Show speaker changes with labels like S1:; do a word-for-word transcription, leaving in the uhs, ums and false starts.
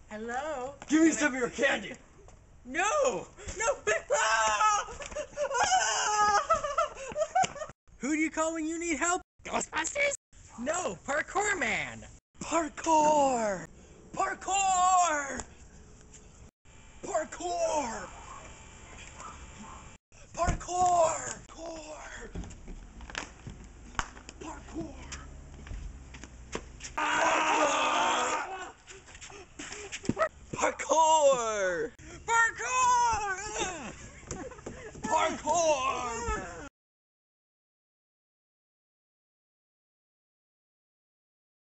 S1: Hello?
S2: Give me
S1: Can
S2: some
S1: I-
S2: of your candy!
S1: No! No! Ah! Ah! Who do you call when you need help? Ghostbusters? No, Parkour Man!
S2: Parkour! Parkour! Parkour! Parkour! Parkour! Parkour! Ah! Parkour!